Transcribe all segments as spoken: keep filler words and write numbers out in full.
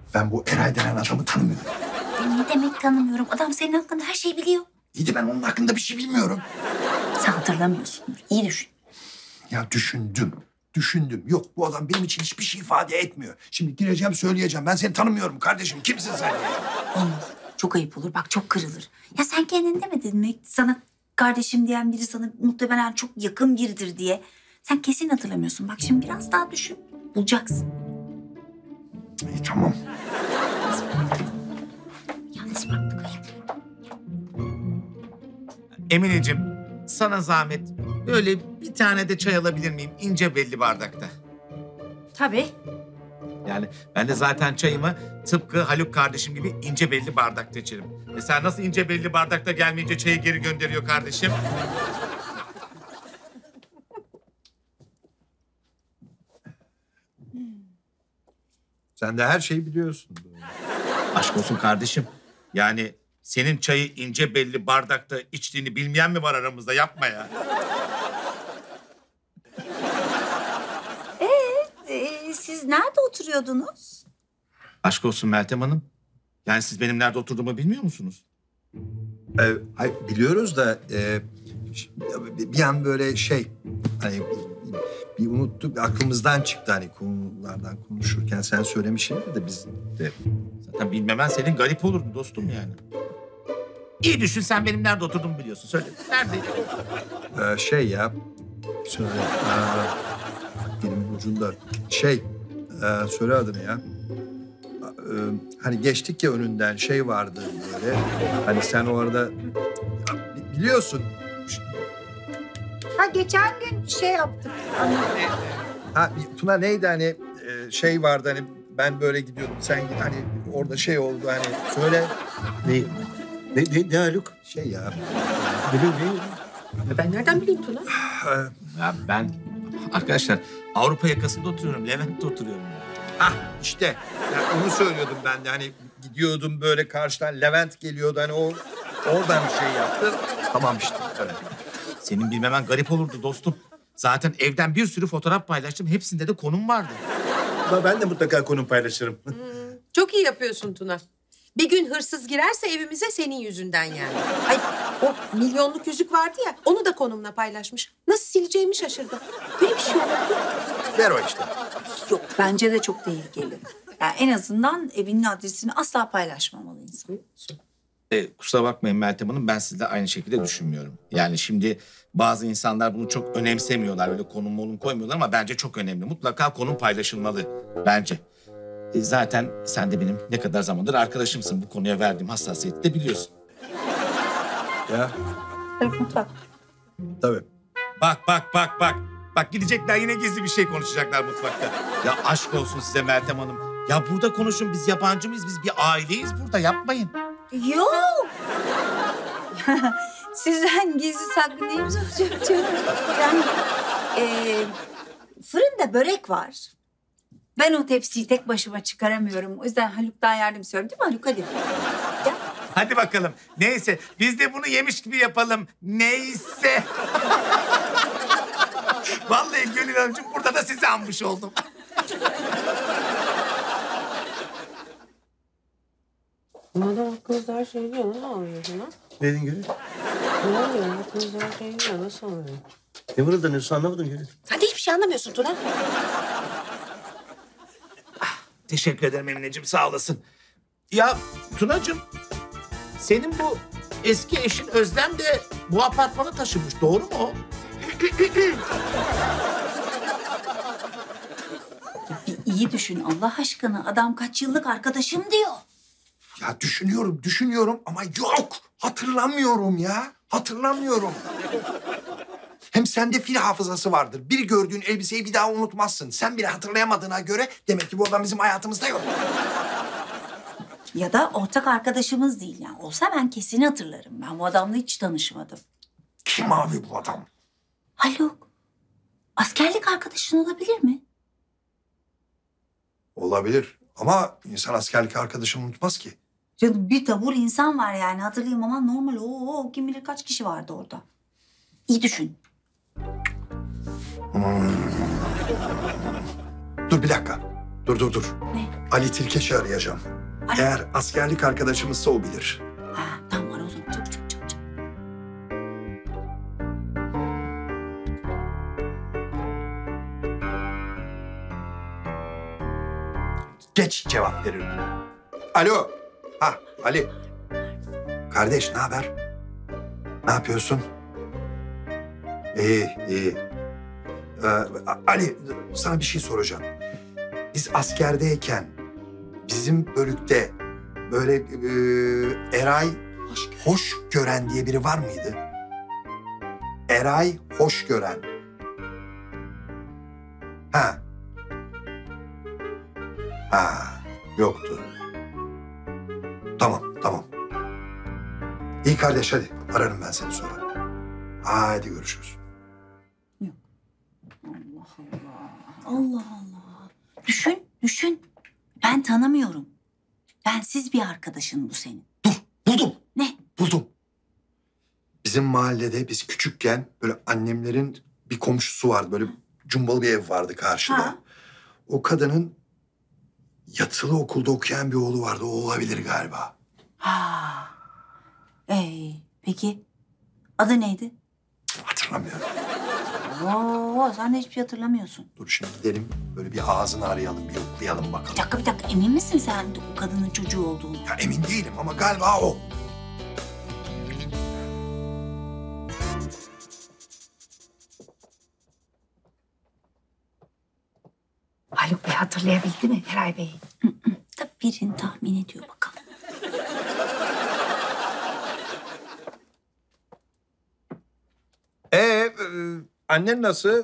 Ben bu Eray denen adamı tanımıyorum. Ben ne demek tanımıyorum? Adam senin hakkında her şeyi biliyor. İyi de ben onun hakkında bir şey bilmiyorum. Sen hatırlamıyorsundur. İyi düşün. Ya düşündüm. Düşündüm. Yok bu adam benim için hiçbir şey ifade etmiyor. Şimdi gireceğim söyleyeceğim. Ben seni tanımıyorum kardeşim. Kimsin sen? Olmaz. Çok ayıp olur. Bak çok kırılır. Ya sen kendin demedin mi? Sana kardeşim diyen biri sana muhtemelen çok yakın biridir diye. Sen kesin hatırlamıyorsun. Bak şimdi biraz daha düşün. Bulacaksın. İyi tamam. Yalnız bıraktık ayıp. Emineciğim, sana zahmet. Böyle bir tane de çay alabilir miyim? İnce belli bardakta. Tabii. Yani ben de zaten çayımı tıpkı Haluk kardeşim gibi ince belli bardakta içerim. E sen nasıl ince belli bardakta gelmeyince çayı geri gönderiyor kardeşim? Sen de her şeyi biliyorsun. Aşk olsun kardeşim. Yani senin çayı ince belli bardakta içtiğini bilmeyen mi var aramızda? Yapma ya. Ee, siz nerede oturuyordunuz? Aşk olsun Meltem Hanım. Yani siz benim nerede oturduğumu bilmiyor musunuz? Ee, hayır, biliyoruz da e, ş- bir an böyle şey hani bir, bir unuttuk aklımızdan çıktı hani konulardan konuşurken sen söylemişsin de biz de. Zaten bilmemen senin garip olurdu dostum yani. İyi düşün, sen benim nerede oturduğumu biliyorsun. Söyle. Neredeyim? Ee, şey ya söyle ee, benim ucunda şey ee, söyle adını ya. Ee, hani geçtik ya önünden şey vardı böyle hani sen o arada ya, bi- biliyorsun. Ha geçen gün şey yaptık. Ha Tuna neydi hani e, şey vardı hani ben böyle gidiyordum sen git hani orada şey oldu hani söyle Ne? Ne, ne, ne Haluk? şey ya. Ne, ne? Ben nereden bileyim Tuna? Ya ben arkadaşlar Avrupa yakasında oturuyorum. Levent'te oturuyorum. Ah işte ya onu söylüyordum ben de hani gidiyordum böyle karşıdan Levent geliyordu hani o oradan bir şey yaptı. Tamam işte evet. Senin bilmemen garip olurdu dostum. Zaten evden bir sürü fotoğraf paylaştım. Hepsinde de konum vardı. Ama ben de mutlaka konum paylaşırım. Çok iyi yapıyorsun Tuna. Bir gün hırsız girerse evimize senin yüzünden yani. Ay o milyonluk yüzük vardı ya onu da konumla paylaşmış. Nasıl sileceğimi şaşırdım. Böyle bir şey olabilir. Ver o işte. Yok bence de çok tehlikeli. Yani en azından evinin adresini asla paylaşmamalı insan. E, kusura bakmayın Meltem Hanım, ben sizle aynı şekilde düşünmüyorum. Yani şimdi bazı insanlar bunu çok önemsemiyorlar. Öyle konum monum koymuyorlar ama bence çok önemli. Mutlaka konum paylaşılmalı bence. E, zaten sen de benim ne kadar zamandır arkadaşımsın. Bu konuya verdiğim hassasiyeti de biliyorsun. Ya Evet mutfak. tabii. Bak bak bak bak. Bak gidecekler yine gizli bir şey konuşacaklar mutfakta. Ya aşk olsun size Meltem Hanım. Ya burada konuşun, biz yabancı mıyız? Biz bir aileyiz burada, yapmayın. Yok. Sizden gizli saklı neyimiz olacak canım? Yani e, fırında börek var. Ben o tepsiyi tek başıma çıkaramıyorum. O yüzden Haluk'tan yardım istiyorum değil mi Haluk? Hadi. Gel. Hadi bakalım. Neyse biz de bunu yemiş gibi yapalım. Neyse. Vallahi Gönül Hanımcığım burada da sizi anmış oldum. Bana kızlar söylüyor nasıl anlıyorsun lan? Ne dedin Gönül? Ne oluyor ya kızlar söylüyor nasıl anlıyorsun? Ne mırıldanıyorsun anlamadım Gönül. Sen de hiçbir şey anlamıyorsun Tuna. Teşekkür ederim Emineciğim, sağ olasın. Ya Tunacığım, senin bu eski eşin Özlem de bu apartmana taşınmış, doğru mu o? Bir iyi düşün Allah aşkına. Adam kaç yıllık arkadaşım diyor. Ya düşünüyorum düşünüyorum ama yok hatırlamıyorum ya hatırlamıyorum. Hem sende fil hafızası vardır. Bir gördüğün elbiseyi bir daha unutmazsın. Sen bile hatırlayamadığına göre demek ki bu adam bizim hayatımızda yok. Ya da ortak arkadaşımız değil yani. Olsa ben kesin hatırlarım. Ben bu adamla hiç tanışmadım. Kim abi bu adam? Haluk, askerlik arkadaşın olabilir mi? Olabilir ama insan askerlik arkadaşını unutmaz ki. Canım bir tabur insan var yani hatırlayayım ama normal. Oo, kim bilir kaç kişi vardı orada. İyi düşün. Hmm. Dur bir dakika. Dur dur dur. Ne? Ali Tilkeç'i arayacağım. Ali- Eğer askerlik arkadaşımızsa o bilir. Ha, tamam ara o zaman. Çabuk çabuk çabuk. çabuk. Geç cevap veririm. Alo. Ha Ali. Kardeş ne haber? Ne yapıyorsun? İyi iyi. Ee, Ali sana bir şey soracağım. Biz askerdeyken bizim bölükte böyle e, Eray Hoş Gören diye biri var mıydı? Eray Hoş Gören. Ha. Ha, yoktu. Tamam, tamam. İyi kardeş hadi. Ararım ben seni sonra. Hadi görüşürüz. Allah Allah. Allah Allah. Düşün, düşün. Ben tanımıyorum. Bensiz bir arkadaşın bu senin. Buldum, Ne? buldum. Bizim mahallede biz küçükken böyle annemlerin bir komşusu vardı. Böyle cumbalı bir ev vardı karşıda. Ha. O kadının yatılı okulda okuyan bir oğlu vardı. O olabilir galiba. Ha. Ee, peki adı neydi? Hatırlamıyorum. Oo, sen de hiçbir şey hatırlamıyorsun. Dur şimdi gidelim böyle bir ağzını arayalım, bir yoklayalım bakalım. Bir dakika bir dakika emin misin sen o kadının çocuğu olduğunu? Ya emin değilim ama galiba o. Haluk Bey hatırlayabildi mi Eray Bey? Tabii birini tahmin ediyor bakalım. Ee, e, annen nasıl?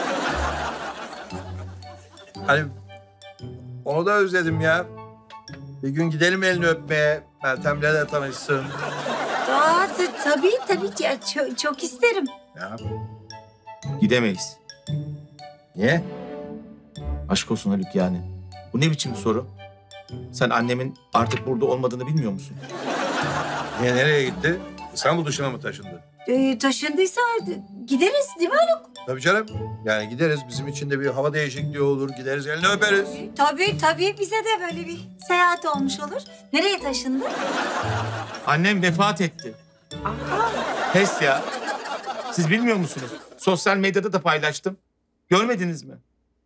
Hani onu da özledim ya. Bir gün gidelim elini öpmeye. Meltem'le de tanışsın. Aa, t- tabii tabii ki. Ya, çok, çok isterim. Ya. Gidemeyiz. Niye? Aşk olsun Haluk yani. Bu ne biçim soru? Sen annemin artık burada olmadığını bilmiyor musun? Niye nereye gitti? İstanbul dışına mı taşındı? Ee, taşındıysa gideriz değil mi Haluk? Tabii canım. Yani gideriz. Bizim için de bir hava değişikliği olur. Gideriz elini öperiz. Tabii tabii bize de böyle bir seyahat olmuş olur. Nereye taşındı? Annem vefat etti. Pes ya. Siz bilmiyor musunuz? Sosyal medyada da paylaştım. Görmediniz mi?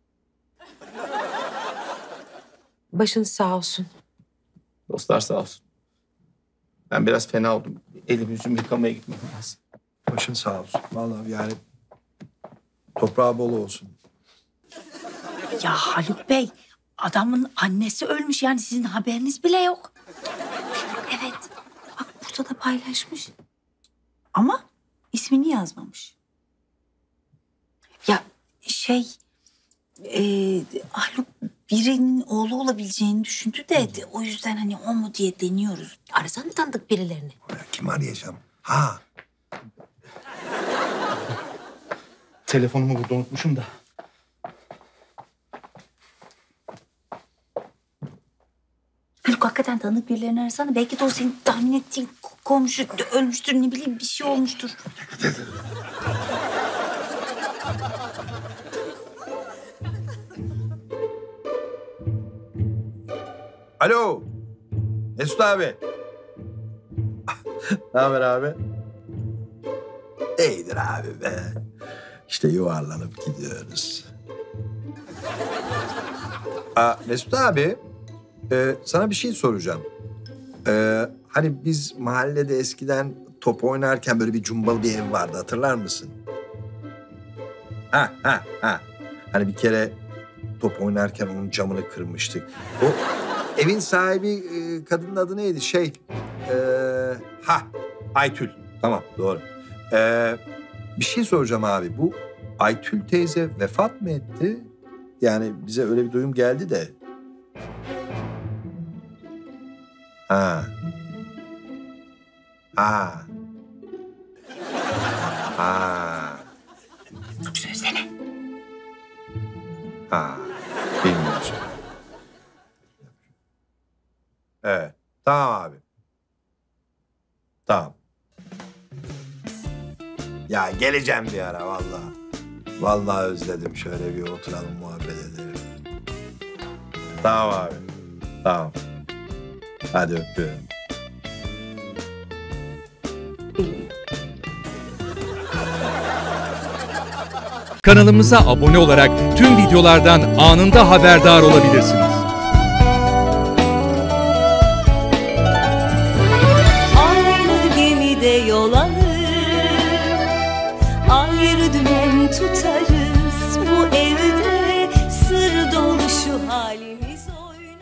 Başınız sağ olsun. Dostlar sağ olsun. Ben biraz fena oldum. Elimi yüzümü yıkamaya gitmem lazım. Başın sağ olsun. Vallahi yani toprağı bol olsun. Ya Haluk Bey, adamın annesi ölmüş yani sizin haberiniz bile yok. Evet. Bak burada da paylaşmış. Ama ismini yazmamış. Ya şey... E, Haluk birinin oğlu olabileceğini düşündü de de o yüzden hani o mu diye deniyoruz. Arasan mı tanıdık birilerini? Ya kim arayacağım? Ha. Telefonumu burada unutmuşum da. Haluk hakikaten tanıdık birilerini arasana. Belki de o senin tahmin ettiğin komşu ölmüştür ne bileyim bir şey olmuştur. Alo. Mesut abi. Ne haber abi? İyidir abi be. İşte yuvarlanıp gidiyoruz. Aa, Mesut abi, e, sana bir şey soracağım. E, hani biz mahallede eskiden top oynarken böyle bir cumbalı bir ev vardı, hatırlar mısın? Ha, ha, ha. Hani bir kere top oynarken onun camını kırmıştık. O evin sahibi e, kadının adı neydi? Şey, e, ha, Aytül. Tamam, doğru. E, bir şey soracağım abi. Bu Aytül teyze vefat mı etti? Yani bize öyle bir duyum geldi de. Ha. Ha. Ha. Çok söylesene. Ha. Bilmiyorum. Evet. Tamam abi. Tamam. Ya geleceğim bir ara vallahi. Vallahi özledim. Şöyle bir oturalım muhabbet edelim. Tamam abi. Tamam. Hadi öpüyorum. Kanalımıza abone olarak tüm videolardan anında haberdar olabilirsiniz. Aynı gemide yol alır, ayrı dümen tutarız.